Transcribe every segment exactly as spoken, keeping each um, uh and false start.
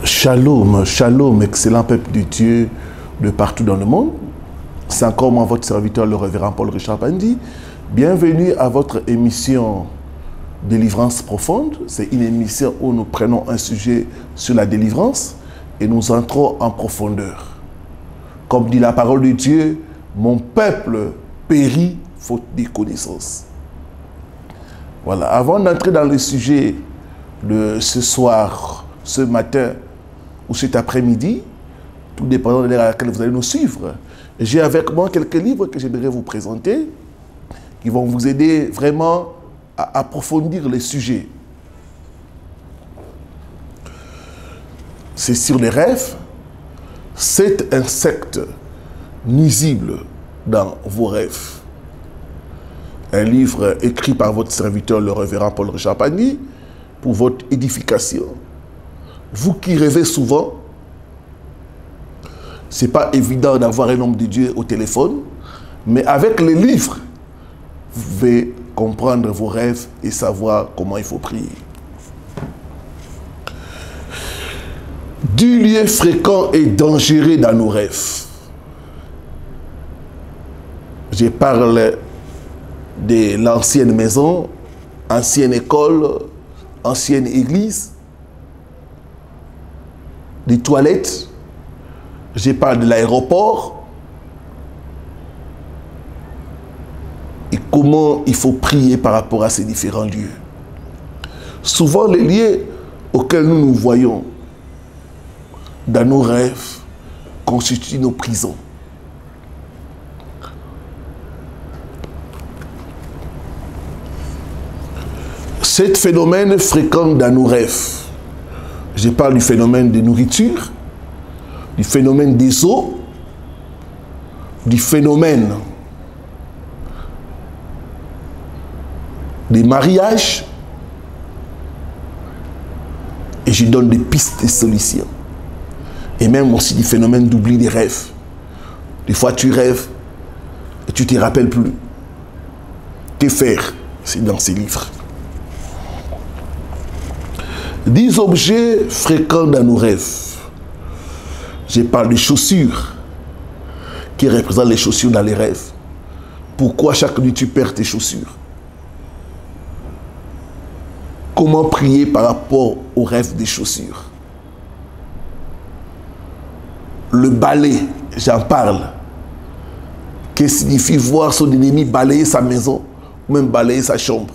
Shalom, shalom, excellent peuple de Dieu de partout dans le monde. C'est encore moi, votre serviteur, le révérend Paul Richard Pandi. Bienvenue à votre émission Délivrance profonde. C'est une émission où nous prenons un sujet sur la délivrance et nous entrons en profondeur. Comme dit la parole de Dieu, mon peuple périt faute de connaissances. Voilà, avant d'entrer dans le sujet de ce soir, ce matin ou cet après-midi, tout dépendant de l'heure à laquelle vous allez nous suivre, j'ai avec moi quelques livres que j'aimerais vous présenter qui vont vous aider vraiment à approfondir les sujets. C'est sur les rêves, sept insectes nuisibles dans vos rêves. Un livre écrit par votre serviteur, le révérend Paul Richard Pandi, pour votre édification. Vous qui rêvez souvent, ce n'est pas évident d'avoir un homme de Dieu au téléphone, mais avec les livres, vous pouvez comprendre vos rêves et savoir comment il faut prier. Du lieu fréquent et dangereux dans nos rêves. Je parle de l'ancienne maison, ancienne école, ancienne église, des toilettes. Je parle de l'aéroport. Et comment il faut prier par rapport à ces différents lieux. Souvent, les lieux auxquels nous nous voyons dans nos rêves constituent nos prisons. Ce phénomène fréquent dans nos rêves. Je parle du phénomène de nourriture, du phénomène des eaux, du phénomène des mariages, et je donne des pistes de solutions. Et même aussi du phénomène d'oubli des rêves. Des fois tu rêves et tu ne te rappelles plus. Que faire? C'est dans ces livres. Dix objets fréquents dans nos rêves. Je parle de chaussures qui représentent les chaussures dans les rêves. Pourquoi chaque nuit tu perds tes chaussures? Comment prier par rapport au rêve des chaussures? Le balai, j'en parle. Qu'est-ce que signifie voir son ennemi balayer sa maison ou même balayer sa chambre?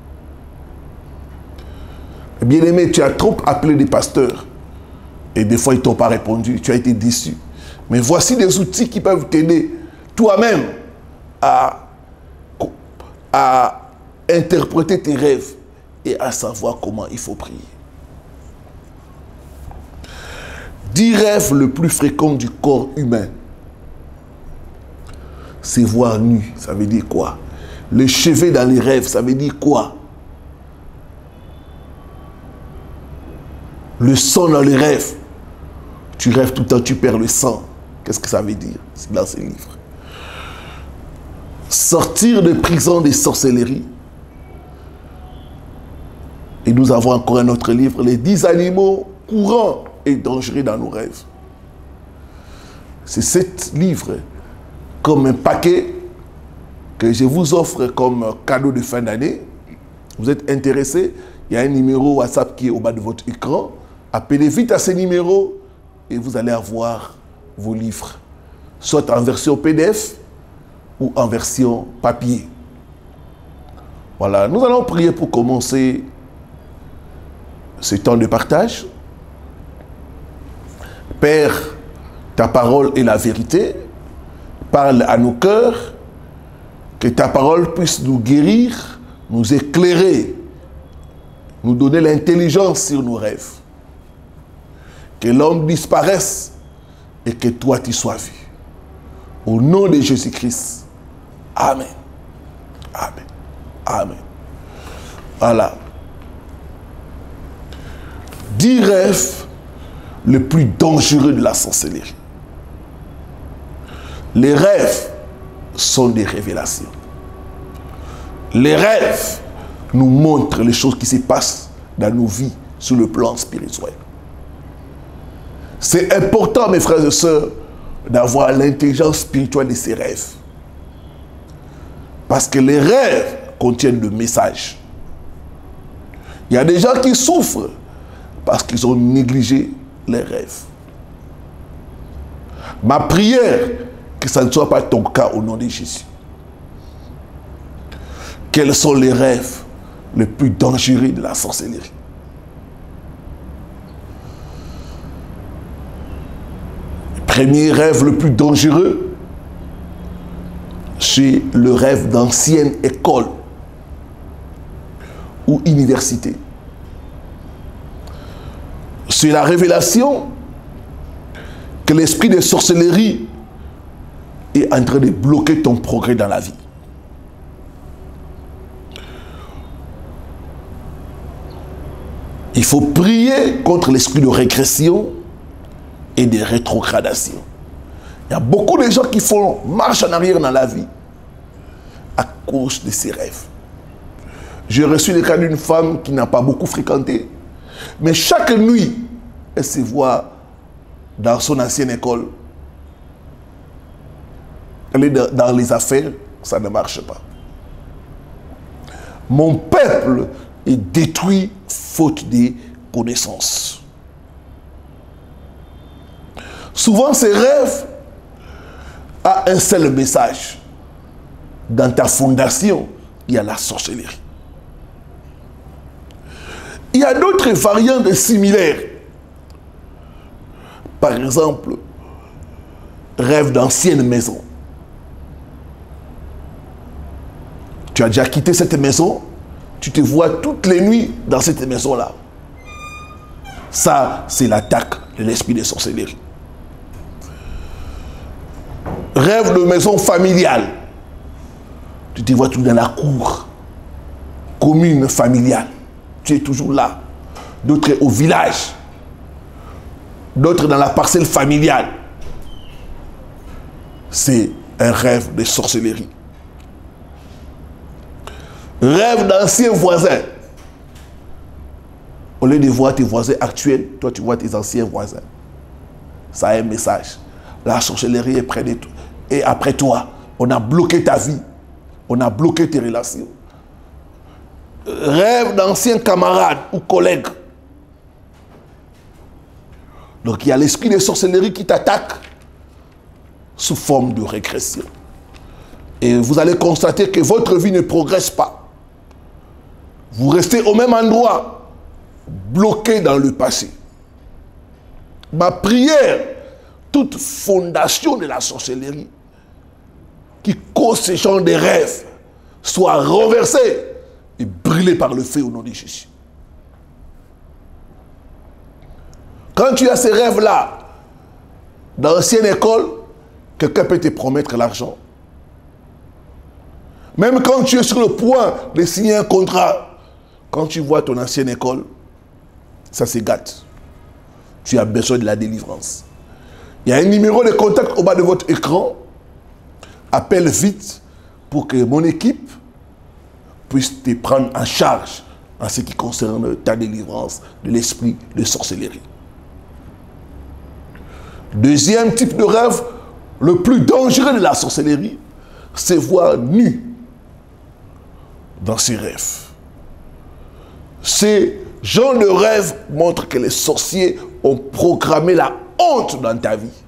Bien-aimé, tu as trop appelé des pasteurs et des fois ils ne t'ont pas répondu, tu as été déçu. Mais voici des outils qui peuvent t'aider toi-même à, à interpréter tes rêves et à savoir comment il faut prier. Dix rêves le plus fréquent du corps humain. C'est voir nu, ça veut dire quoi? Le chevet dans les rêves, ça veut dire quoi? Le sang dans les rêves. Tu rêves tout le temps, tu perds le sang. Qu'est-ce que ça veut dire? C'est dans ces livres. Sortir de prison des sorcelleries. Et nous avons encore un autre livre, les dix animaux courants et dangereux dans nos rêves. C'est sept livres comme un paquet que je vous offre comme cadeau de fin d'année. Vous êtes intéressé? Il y a un numéro WhatsApp qui est au bas de votre écran. Appelez vite à ce numéro et vous allez avoir vos livres, soit en version P D F ou en version papier. Voilà, nous allons prier pour commencer ce temps de partage. Père, ta parole est la vérité. Parle à nos cœurs, que ta parole puisse nous guérir, nous éclairer, nous donner l'intelligence sur nos rêves. Que l'homme disparaisse et que toi tu sois vu. Au nom de Jésus-Christ. Amen. Amen. Amen. Voilà. Dix rêves les plus dangereux de la sorcellerie. Les rêves sont des révélations. Les rêves nous montrent les choses qui se passent dans nos vies sur le plan spirituel. C'est important, mes frères et sœurs, d'avoir l'intelligence spirituelle de ses rêves. Parce que les rêves contiennent le message. Il y a des gens qui souffrent parce qu'ils ont négligé les rêves. Ma prière, que ça ne soit pas ton cas au nom de Jésus. Quels sont les rêves les plus dangereux de la sorcellerie? Le premier rêve le plus dangereux, c'est le rêve d'ancienne école ou université. C'est la révélation que l'esprit de sorcellerie est en train de bloquer ton progrès dans la vie. Il faut prier contre l'esprit de régression et de rétrogradation. Il y a beaucoup de gens qui font marche en arrière dans la vie à cause de ces rêves. J'ai reçu le cas d'une femme qui n'a pas beaucoup fréquenté, mais chaque nuit, elle se voit dans son ancienne école. Elle est dans les affaires, ça ne marche pas. Mon peuple est détruit faute de connaissances. Souvent, ces rêves ont un seul message. Dans ta fondation, il y a la sorcellerie. Il y a d'autres variantes similaires. Par exemple, rêve d'ancienne maison. Tu as déjà quitté cette maison, tu te vois toutes les nuits dans cette maison-là. Ça, c'est l'attaque de l'esprit de sorcellerie. Rêve de maison familiale. Tu te vois tout dans la cour. Commune familiale. Tu es toujours là. D'autres au village. D'autres dans la parcelle familiale. C'est un rêve de sorcellerie. Rêve d'anciens voisins. Au lieu de voir tes voisins actuels, toi tu vois tes anciens voisins. Ça a un message. La sorcellerie est près de toi. Et après toi, on a bloqué ta vie. On a bloqué tes relations. Rêve d'anciens camarades ou collègues. Donc il y a l'esprit de sorcellerie qui t'attaque sous forme de régression. Et vous allez constater que votre vie ne progresse pas. Vous restez au même endroit, bloqué dans le passé. Ma prière, toute fondation de la sorcellerie qui cause ce genre de rêves soit renversée et brûlée par le feu au nom de Jésus. Quand tu as ces rêves-là, dans l'ancienne école, quelqu'un peut te promettre l'argent. Même quand tu es sur le point de signer un contrat, quand tu vois ton ancienne école, ça se gâte. Tu as besoin de la délivrance. Il y a un numéro de contact au bas de votre écran. Appelle vite pour que mon équipe puisse te prendre en charge en ce qui concerne ta délivrance de l'esprit de sorcellerie. Deuxième type de rêve, le plus dangereux de la sorcellerie, c'est voir nu dans ses rêves. Ces genres de rêves montrent que les sorciers ont programmé la honte dans ta vie.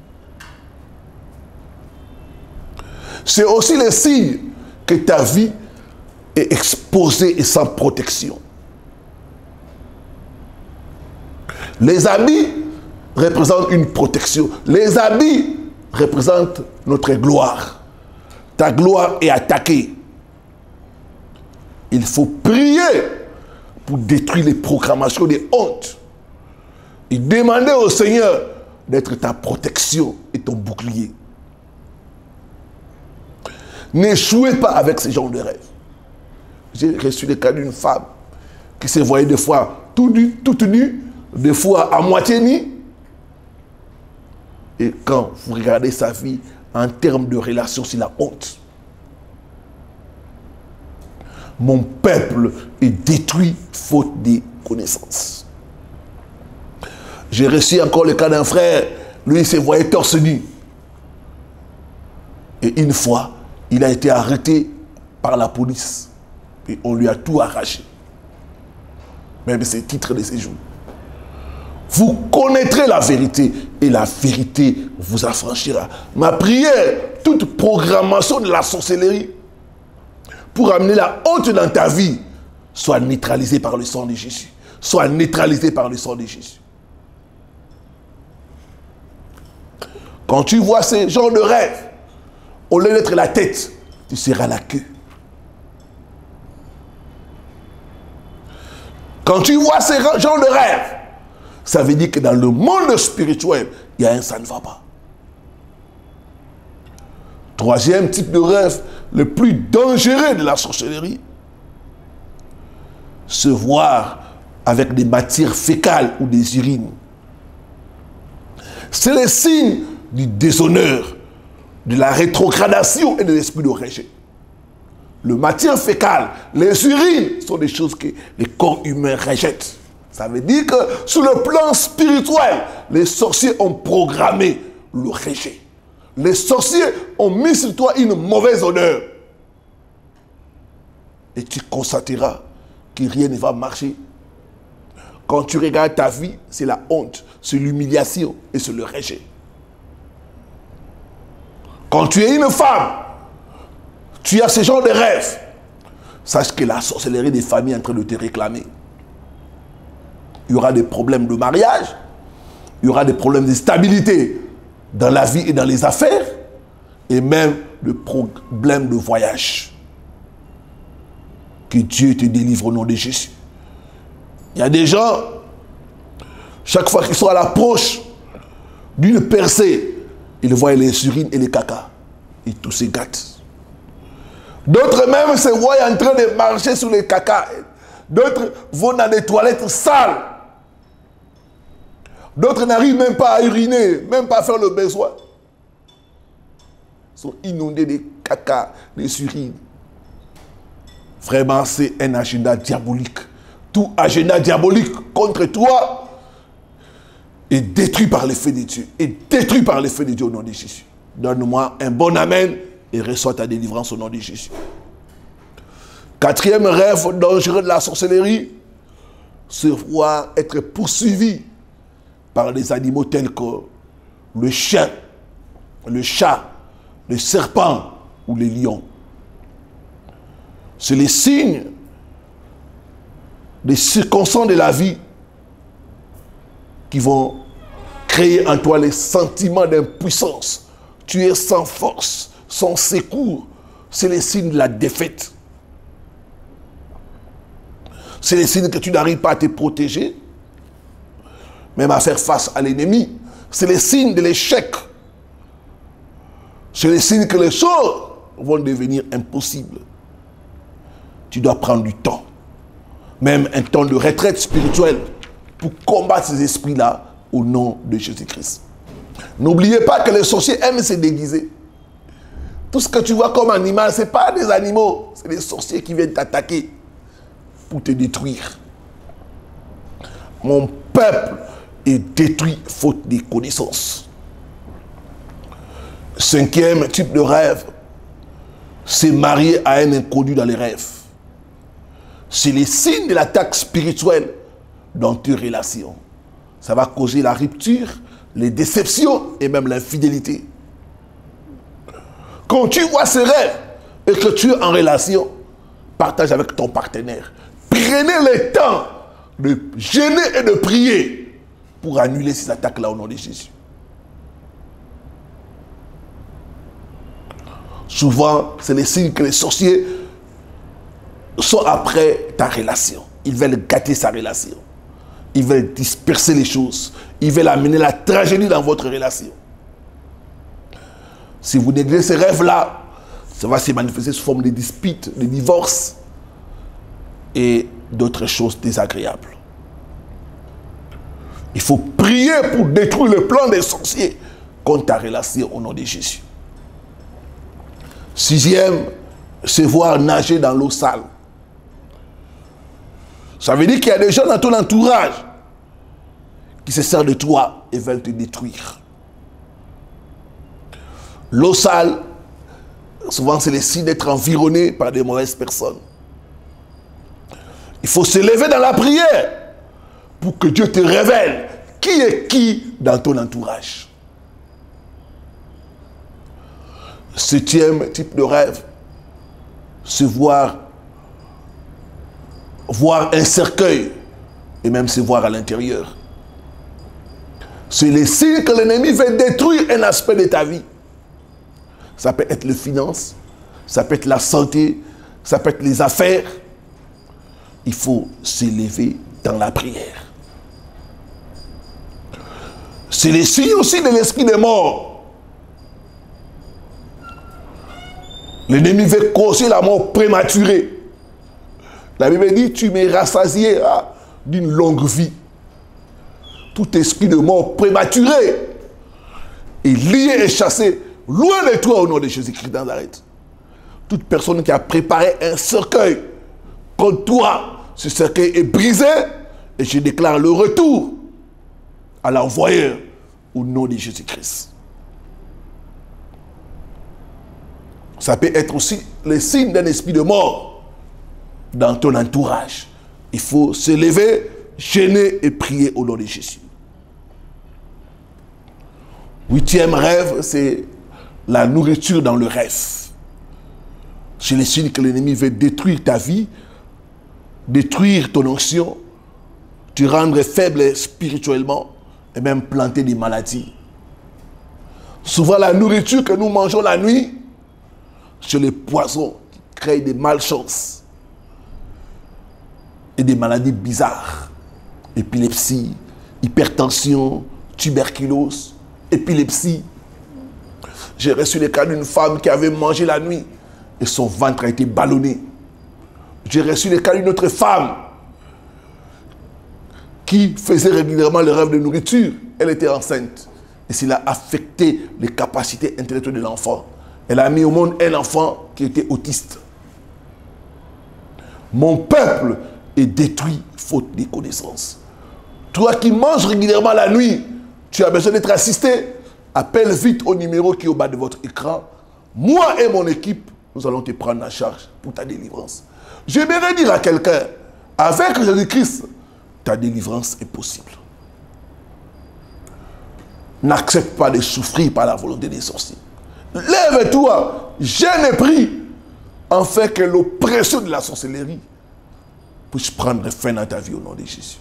C'est aussi le signe que ta vie est exposée et sans protection. Les habits représentent une protection. Les habits représentent notre gloire. Ta gloire est attaquée. Il faut prier pour détruire les programmations des hontes. Et demander au Seigneur d'être ta protection et ton bouclier. N'échouez pas avec ce genre de rêve. J'ai reçu le cas d'une femme qui se voyait des fois tout nue, toute nue, des fois à moitié nue. Et quand vous regardez sa vie en termes de relation, c'est la honte. Mon peuple est détruit faute de connaissances. J'ai reçu encore le cas d'un frère, lui il se voyait torse nu. Et une fois, il a été arrêté par la police. Et on lui a tout arraché. Même ses titres de séjour. Vous connaîtrez la vérité et la vérité vous affranchira. Ma prière, toute programmation de la sorcellerie pour amener la honte dans ta vie soit neutralisée par le sang de Jésus. Soit neutralisée par le sang de Jésus. Quand tu vois ces genres de rêves, au lieu d'être la tête, tu seras la queue. Quand tu vois ces genres de rêves, ça veut dire que dans le monde spirituel, il y a un ça ne va pas. Troisième type de rêve, le plus dangereux de la sorcellerie, se voir avec des matières fécales ou des urines. C'est le signe du déshonneur, de la rétrogradation et de l'esprit de rejet. Le matière fécale, les urines sont des choses que les corps humains rejettent. Ça veut dire que sur le plan spirituel, les sorciers ont programmé le rejet. Les sorciers ont mis sur toi une mauvaise odeur. Et tu constateras que rien ne va marcher. Quand tu regardes ta vie, c'est la honte, c'est l'humiliation et c'est le rejet. Quand tu es une femme, tu as ce genre de rêves. Sache que la sorcellerie des familles est en train de te réclamer. Il y aura des problèmes de mariage, il y aura des problèmes de stabilité dans la vie et dans les affaires, et même des problèmes de voyage. Que Dieu te délivre au nom de Jésus. Il y a des gens, chaque fois qu'ils sont à l'approche d'une percée, ils voient les urines et les caca. Et tout se gâte. D'autres même se voient en train de marcher sur les caca. D'autres vont dans des toilettes sales. D'autres n'arrivent même pas à uriner, même pas à faire le besoin. Ils sont inondés de caca, des urines. Vraiment, c'est un agenda diabolique. Tout agenda diabolique contre toi est détruit par l'effet de Dieu. Est détruit par l'effet de Dieu au nom de Jésus. Donne-moi un bon amen et reçois ta délivrance au nom de Jésus. Quatrième rêve dangereux de la sorcellerie, se voir être poursuivi par des animaux tels que le chien, le chat, le serpent ou les lions. C'est les signes des circonstances de la vie qui vont créer en toi les sentiments d'impuissance. Tu es sans force, sans secours. C'est les signes de la défaite. C'est les signes que tu n'arrives pas à te protéger, même à faire face à l'ennemi. C'est les signes de l'échec. C'est les signes que les choses vont devenir impossibles. Tu dois prendre du temps, même un temps de retraite spirituelle, pour combattre ces esprits-là au nom de Jésus-Christ. N'oubliez pas que les sorciers aiment se déguiser. Tout ce que tu vois comme animal, ce n'est pas des animaux, c'est des sorciers qui viennent t'attaquer pour te détruire. Mon peuple est détruit faute de connaissances. Cinquième type de rêve, c'est marier à un inconnu dans les rêves. C'est les signes de l'attaque spirituelle dans tes relations. Ça va causer la rupture, les déceptions et même l'infidélité. Quand tu vois ce rêve et que tu es en relation, partage avec ton partenaire. Prenez le temps de jeûner et de prier pour annuler ces attaques-là au nom de Jésus. Souvent, c'est les signes que les sorciers sont après ta relation. Ils veulent gâter sa relation. Ils veulent disperser les choses. Ils veulent amener la tragédie dans votre relation. Si vous négligez ces rêves-là, ça va se manifester sous forme de disputes, de divorces et d'autres choses désagréables. Il faut prier pour détruire le plan des sorciers contre ta relation au nom de Jésus. Sixième, se voir nager dans l'eau sale. Ça veut dire qu'il y a des gens dans ton entourage qui se servent de toi et veulent te détruire. L'eau sale, souvent c'est le signe d'être environné par des mauvaises personnes. Il faut se lever dans la prière pour que Dieu te révèle qui est qui dans ton entourage. Septième type de rêve, se voir, voir un cercueil et même se voir à l'intérieur. C'est le signe que l'ennemi veut détruire un aspect de ta vie. Ça peut être les finances, ça peut être la santé, ça peut être les affaires. Il faut s'élever dans la prière. C'est le signe aussi de l'esprit des morts. L'ennemi veut causer la mort prématurée. La Bible dit, tu me rassasieras d'une longue vie. Tout esprit de mort prématuré est lié et chassé loin de toi au nom de Jésus-Christ de Nazareth. Toute personne qui a préparé un cercueil contre toi, ce cercueil est brisé et je déclare le retour à l'envoyeur au nom de Jésus-Christ. Ça peut être aussi le signe d'un esprit de mort dans ton entourage. Il faut se lever, gêner et prier au nom de Jésus. Huitième rêve, c'est la nourriture dans le rêve. C'est le signe que l'ennemi veut détruire ta vie, détruire ton onction, te rendre faible spirituellement et même planter des maladies. Souvent la nourriture que nous mangeons la nuit, c'est les poisons qui créent des malchances et des maladies bizarres. Épilepsie, hypertension, tuberculose, épilepsie. J'ai reçu le cas d'une femme qui avait mangé la nuit et son ventre a été ballonné. J'ai reçu le cas d'une autre femme qui faisait régulièrement le rêve de nourriture. Elle était enceinte et cela a affecté les capacités intellectuelles de l'enfant. Elle a mis au monde un enfant qui était autiste. Mon peuple est détruit faute de connaissances. Toi qui manges régulièrement la nuit, tu as besoin d'être assisté. Appelle vite au numéro qui est au bas de votre écran. Moi et mon équipe, nous allons te prendre en charge pour ta délivrance. J'aimerais dire à quelqu'un, avec Jésus-Christ, ta délivrance est possible. N'accepte pas de souffrir par la volonté des sorciers. Lève-toi, jeûne et prie, afin que l'oppression de la sorcellerie puisse prendre fin dans ta vie au nom de Jésus.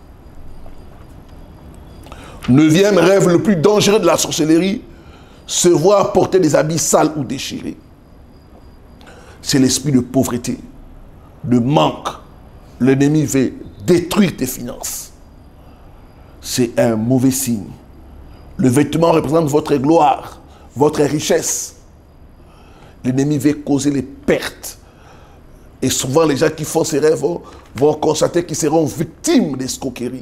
Neuvième rêve le plus dangereux de la sorcellerie, se voir porter des habits sales ou déchirés. C'est l'esprit de pauvreté, de manque. L'ennemi veut détruire tes finances. C'est un mauvais signe. Le vêtement représente votre gloire, votre richesse. L'ennemi veut causer les pertes. Et souvent, les gens qui font ces rêves vont, vont constater qu'ils seront victimes d'escroqueries.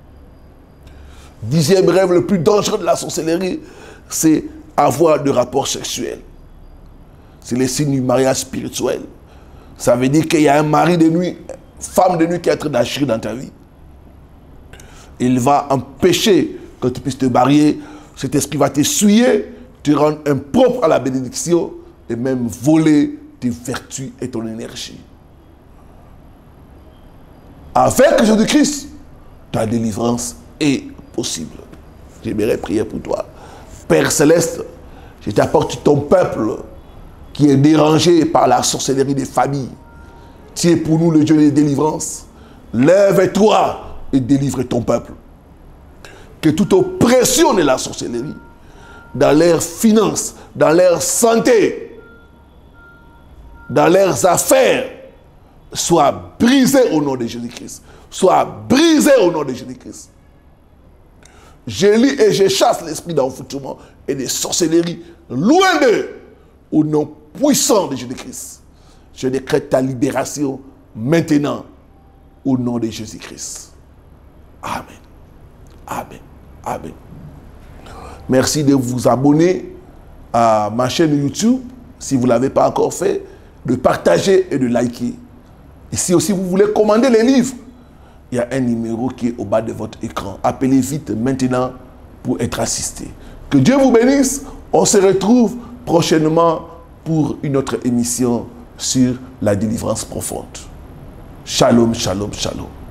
Dixième rêve le plus dangereux de la sorcellerie, c'est avoir de rapports sexuels. C'est le signe du mariage spirituel. Ça veut dire qu'il y a un mari de nuit, femme de nuit qui est en train d'agir dans ta vie. Il va empêcher que tu puisses te marier. Cet esprit va t'essuyer, te rendre impropre à la bénédiction et même voler tes vertus et ton énergie. Avec Jésus-Christ, ta délivrance est possible. J'aimerais prier pour toi. Père Céleste, je t'apporte ton peuple qui est dérangé par la sorcellerie des familles. Tu es pour nous le Dieu de délivrance. Lève-toi et délivre ton peuple. Que toute oppression de la sorcellerie, dans leurs finances, dans leur santé, dans leurs affaires, soit brisée au nom de Jésus-Christ. Soit brisée au nom de Jésus-Christ. Je lis et je chasse l'esprit d'envoûtement et de sorcellerie loin d'eux, au nom puissant de Jésus-Christ. Je décrète ta libération maintenant, au nom de Jésus-Christ. Amen. Amen. Amen. Merci de vous abonner à ma chaîne YouTube, si vous ne l'avez pas encore fait, de partager et de liker. Et si aussi vous voulez commander les livres, il y a un numéro qui est au bas de votre écran. Appelez vite maintenant pour être assisté. Que Dieu vous bénisse. On se retrouve prochainement pour une autre émission sur la délivrance profonde. Shalom, shalom, shalom.